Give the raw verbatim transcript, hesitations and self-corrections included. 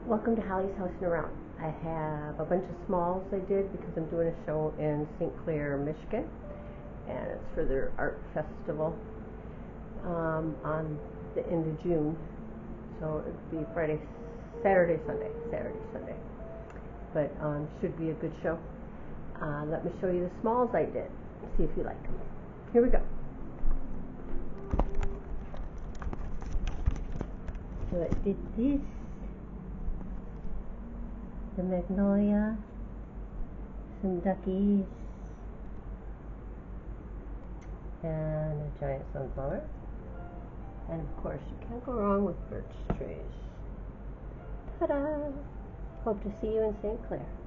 Welcome to Holly's House and Around. I have a bunch of smalls I did because I'm doing a show in Saint Clair, Michigan, and it's for their art festival um, on the end of June. So it would be Friday, Saturday, Sunday, Saturday, Sunday. But um, should be a good show. Uh, let me show you the smalls I did. See if you like them. Here we go. So I did this. The magnolia, some duckies, and a giant sunflower. And of course, you can't go wrong with birch trees. Ta-da! Hope to see you in Saint Clair.